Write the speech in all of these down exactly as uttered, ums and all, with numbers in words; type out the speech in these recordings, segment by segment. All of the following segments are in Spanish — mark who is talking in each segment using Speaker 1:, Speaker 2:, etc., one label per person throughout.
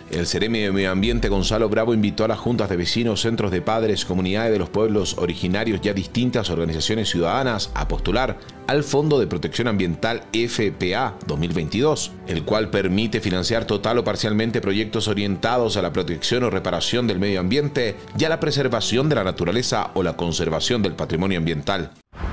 Speaker 1: El Seremi de Medio Ambiente Gonzalo Bravo invitó a las juntas de vecinos, centros de padres, comunidades de los pueblos originarios y a distintas organizaciones ciudadanas a postular al Fondo de Protección Ambiental F P A dos mil veintidós, el cual permite financiar total o parcialmente proyectos orientados a la protección o reparación del medio ambiente y a la preservación de la naturaleza o la conservación del patrimonio ambiental.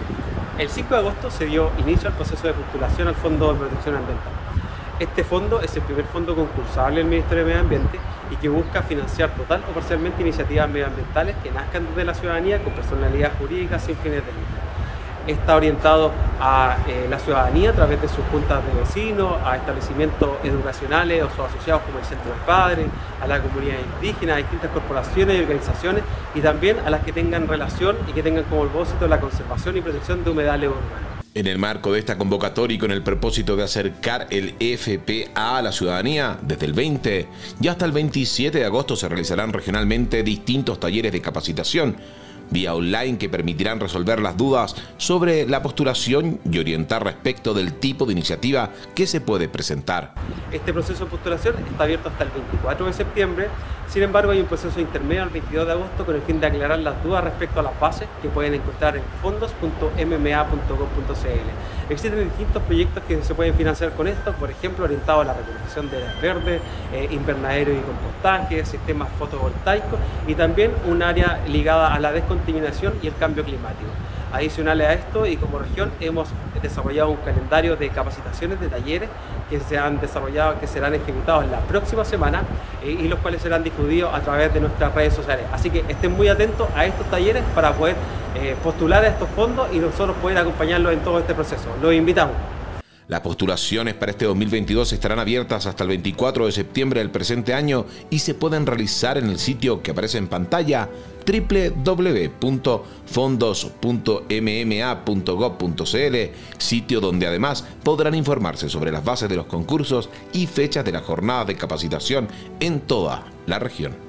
Speaker 2: El cinco de agosto se dio inicio al proceso de postulación al Fondo de Protección Ambiental. Este fondo es el primer fondo concursable del Ministerio de Medio Ambiente y que busca financiar total o parcialmente iniciativas medioambientales que nazcan desde la ciudadanía con personalidad jurídica sin fines de lucro. Está orientado a eh, la ciudadanía a través de sus juntas de vecinos, a establecimientos educacionales o sus asociados como el Centro de Padres, a la comunidad indígena, a distintas corporaciones y organizaciones y también a las que tengan relación y que tengan como propósito la conservación y protección de humedales urbanos.
Speaker 1: En el marco de esta convocatoria y con el propósito de acercar el F P A a la ciudadanía, desde el veinte y hasta el veintisiete de agosto se realizarán regionalmente distintos talleres de capacitación vía online que permitirán resolver las dudas sobre la postulación y orientar respecto del tipo de iniciativa que se puede presentar.
Speaker 2: Este proceso de postulación está abierto hasta el veinticuatro de septiembre, sin embargo hay un proceso intermedio el veintidós de agosto con el fin de aclarar las dudas respecto a las bases que pueden encontrar en fondos punto m m a punto gov punto c l. Existen distintos proyectos que se pueden financiar con esto, por ejemplo orientados a la recuperación de áreas verdes, eh, invernaderos y compostaje, sistemas fotovoltaicos y también un área ligada a la descontaminación y el cambio climático. Adicionales a esto, y como región, hemos desarrollado un calendario de capacitaciones, de talleres que se han desarrollado, que serán ejecutados la próxima semana eh, y los cuales serán difundidos a través de nuestras redes sociales. Así que estén muy atentos a estos talleres para poder eh, postular a estos fondos y nosotros poder acompañarlos en todo este proceso. Los invitamos.
Speaker 1: Las postulaciones para este dos mil veintidós estarán abiertas hasta el veinticuatro de septiembre del presente año y se pueden realizar en el sitio que aparece en pantalla doble u doble u doble u punto fondos punto m m a punto gov punto c l, sitio donde además podrán informarse sobre las bases de los concursos y fechas de las jornadas de capacitación en toda la región.